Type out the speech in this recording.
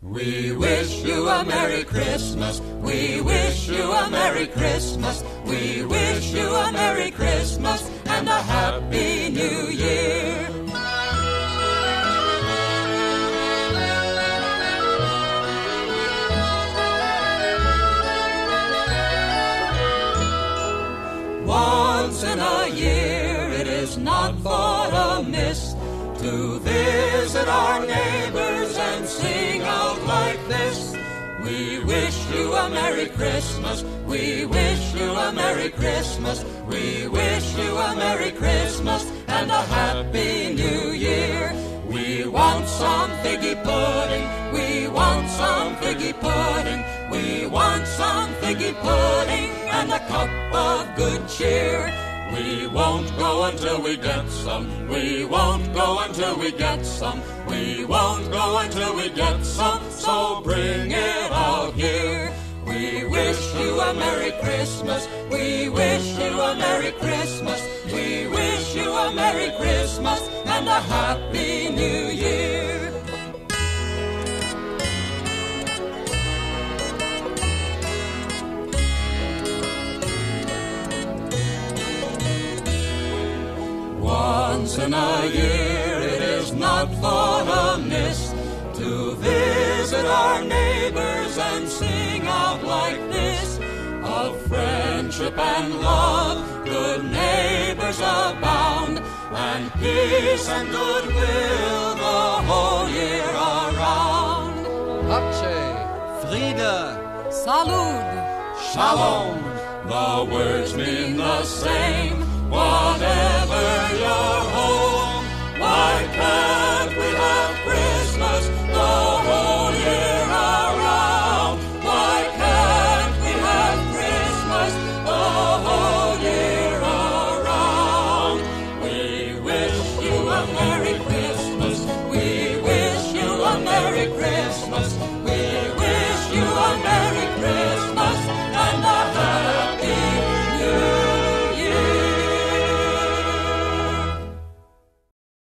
We wish you a Merry Christmas. We wish you a Merry Christmas. We wish you a Merry Christmas and a Happy New Year. Once in a year it is not thought amiss to visit our neighbors and sing out like this. We wish you a Merry Christmas. We wish you a Merry Christmas. We wish you a Merry Christmas and a Happy New Year. We want some figgy pudding. We want some figgy pudding. We want some figgy pudding and a cup of good cheer. We won't go until we get some. We won't go until we get some. We won't go until we get some. So bring it out here. We wish you a Merry Christmas. We wish you a Merry Christmas. We wish you a Merry Christmas and a Happy New Year. Once in a year it is not thought amiss to visit our neighbors and sing out like this. Of friendship and love, good neighbors abound, and peace and goodwill the whole year around. Pace, Friede, Salud, Shalom, the words mean the same, whatever your home.